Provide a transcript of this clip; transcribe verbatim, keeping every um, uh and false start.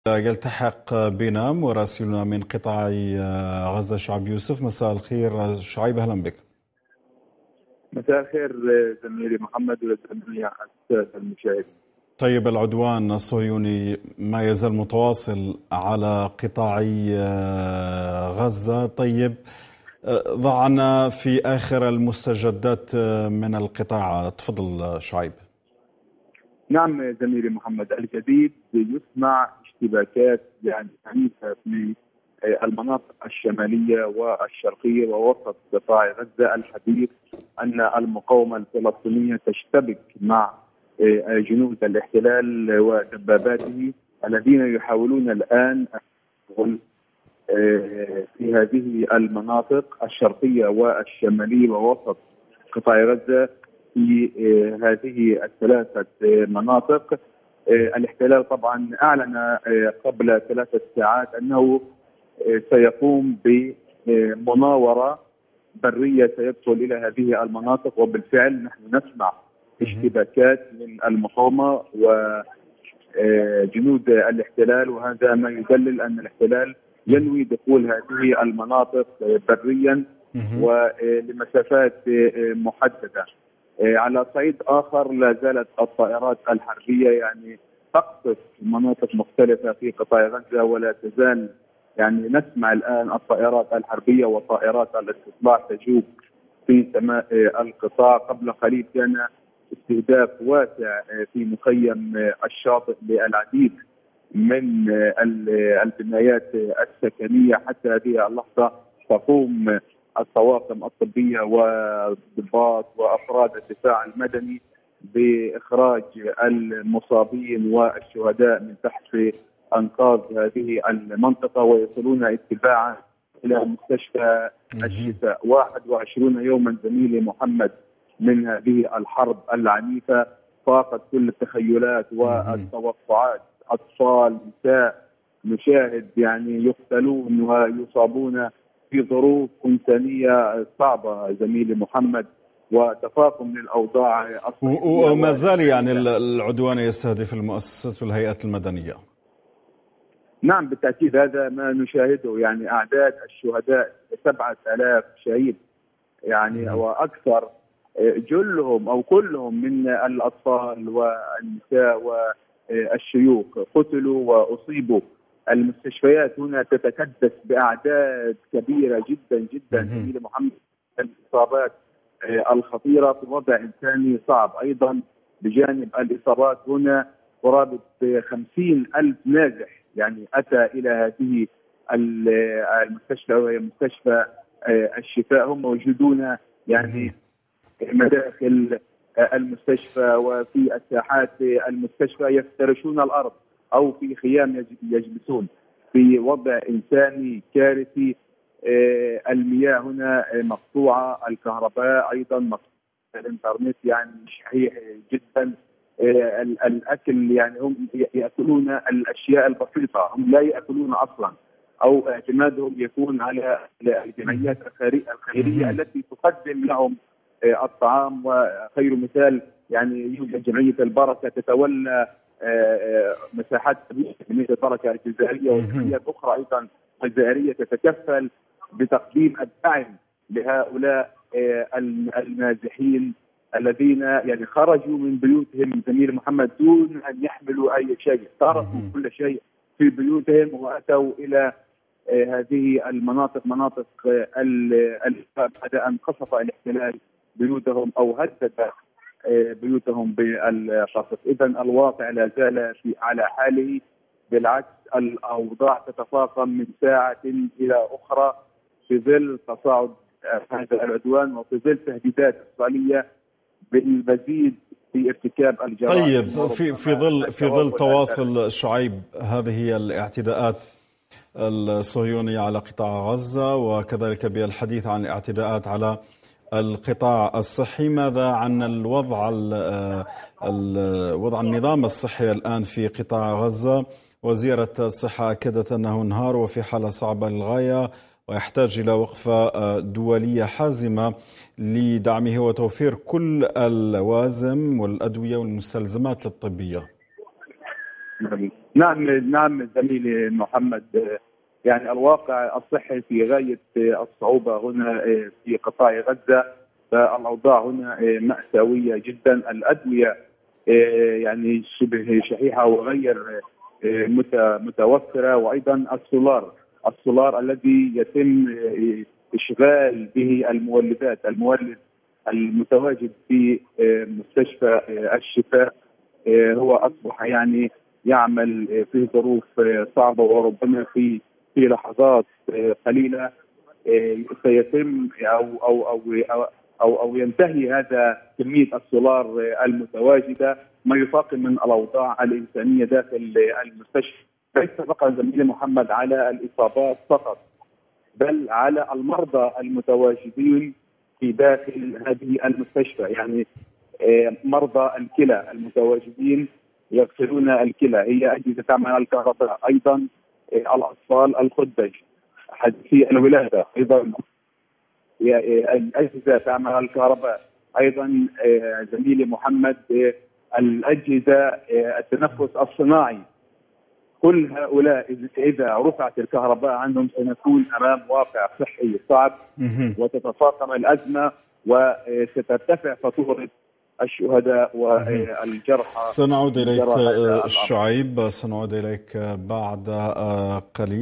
يلتحق بنا مراسلنا من قطاع غزة شعيب يوسف. مساء الخير شعيب، أهلا بك. مساء الخير زميلي محمد والجميع السادة المشاهدين. طيب، العدوان الصهيوني ما يزال متواصل على قطاع غزة. طيب، ضعنا في آخر المستجدات من القطاع، تفضل شعيب. نعم زميلي محمد، الجديد يسمع اشتباكات يعني عنيفة في المناطق الشمالية والشرقية ووسط قطاع غزة. الحديث أن المقاومة الفلسطينية تشتبك مع جنود الاحتلال ودباباته الذين يحاولون الآن في هذه المناطق الشرقية والشمالية ووسط قطاع غزة. في هذه الثلاثة مناطق الاحتلال طبعا أعلن قبل ثلاثة ساعات أنه سيقوم بمناورة برية سيدخل إلى هذه المناطق، وبالفعل نحن نسمع اشتباكات من المقاومة وجنود الاحتلال، وهذا ما يدلل أن الاحتلال ينوي دخول هذه المناطق بريا ولمسافات محددة. على صعيد آخر لا زالت الطائرات الحربية يعني تقصف مناطق مختلفة في قطاع غزة، ولا تزال يعني نسمع الآن الطائرات الحربية وطائرات الاستطلاع تجوب في سماء القطاع. قبل قليل كان استهداف واسع في مخيم الشاطئ للعديد من البنايات السكنية. حتى هذه اللحظة تقوم الطواقم الطبية والضباط وأفراد الدفاع المدني بإخراج المصابين والشهداء من تحت أنقاض هذه المنطقة، ويصلون اتباعا إلى مستشفى الشفاء. واحد وعشرين يوما زميلي محمد من هذه الحرب العنيفة فاقت كل التخيلات والتوقعات. أطفال، نساء، نشاهد يعني يقتلون ويصابون في ظروف إنسانية صعبة زميلي محمد، وتفاقم للأوضاع. وما زال يعني العدوان يستهدف المؤسسات والهيئات المدنية. نعم بالتأكيد، هذا ما نشاهده. يعني أعداد الشهداء سبعة آلاف شهيد يعني م. وأكثر، جلهم أو كلهم من الأطفال والنساء والشيوخ قتلوا وأصيبوا. المستشفيات هنا تتكدس بأعداد كبيرة جدا جدا زميلي محمد. الإصابات الخطيرة في وضع إنساني صعب. أيضا بجانب الإصابات هنا قرابة خمسين ألف نازح يعني أتى إلى هذه المستشفى، وهي مستشفى الشفاء. هم موجودون يعني مداخل المستشفى وفي الساحات المستشفى، يفترشون الأرض أو في خيام يجلسون في وضع إنساني كارثي. المياه هنا مقطوعة، الكهرباء أيضا مقطوعة، الإنترنت يعني شحيح جدا. الأكل يعني هم يأكلون الأشياء البسيطة، هم لا يأكلون أصلا، أو اعتمادهم يكون على الجمعيات الخيرية التي تقدم لهم الطعام. وخير مثال يعني يوجد جمعية البركة تتولى مساحات جمعية البركة الجزائرية، وجمعيات أخرى أيضا الجزائرية تتكفل بتقديم الدعم لهؤلاء النازحين الذين يعني خرجوا من بيوتهم زميل محمد دون أن يحملوا أي شيء، تركوا كل شيء في بيوتهم وأتوا إلى هذه المناطق، مناطق بعد أن قصف الاحتلال بيوتهم أو هدد بيوتهم بالقصف. إذا الواقع لا زال في على حاله، بالعكس الأوضاع تتفاقم من ساعة إلى أخرى في ظل تصاعد هذا العدوان وفي ظل تهديدات إسرائيلية بالمزيد في ارتكاب الجرائم. طيب، في في ظل في ظل تواصل شعيب هذه الاعتداءات الصهيونية على قطاع غزة، وكذلك بالحديث عن الاعتداءات على القطاع الصحي، ماذا عن الوضع وضع النظام الصحي الآن في قطاع غزة؟ وزيرة الصحة أكدت أنه انهار وفي حالة صعبة للغاية، ويحتاج إلى وقفة دولية حازمة لدعمه وتوفير كل اللوازم والأدوية والمستلزمات الطبية. نعم نعم زميلي محمد، يعني الواقع الصحي في غاية الصعوبة هنا في قطاع غزة، فالأوضاع هنا مأساوية جدا. الأدوية يعني شبه شحيحة وغير متوفرة، وأيضا السولار السولار الذي يتم إشغال به المولدات المولد المتواجد في مستشفى الشفاء هو أصبح يعني يعمل في ظروف صعبة، وربما في في لحظات قليلة سيتم أو أو أو أو أو, أو ينتهي هذا كمية السولار المتواجدة، ما يفاقم من الأوضاع الإنسانية داخل المستشفى، ليس فقط زميلي محمد على الإصابات فقط، بل على المرضى المتواجدين في داخل هذه المستشفى. يعني مرضى الكلى المتواجدين يغسلون الكلى، هي أجهزة تعمل على الكهرباء، أيضا الأطفال الخدج حديثي الولادة، أيضا الأجهزة تعمل على الكهرباء، أيضا زميلي محمد الأجهزة التنفس الصناعي. كل هؤلاء إذا رفعت الكهرباء عنهم سنكون أمام واقع صحي صعب، وتتفاقم الأزمة وسترتفع فاتورة الشهداء والجرحى. سنعود إليك شعيب، سنعود إليك بعد قليل.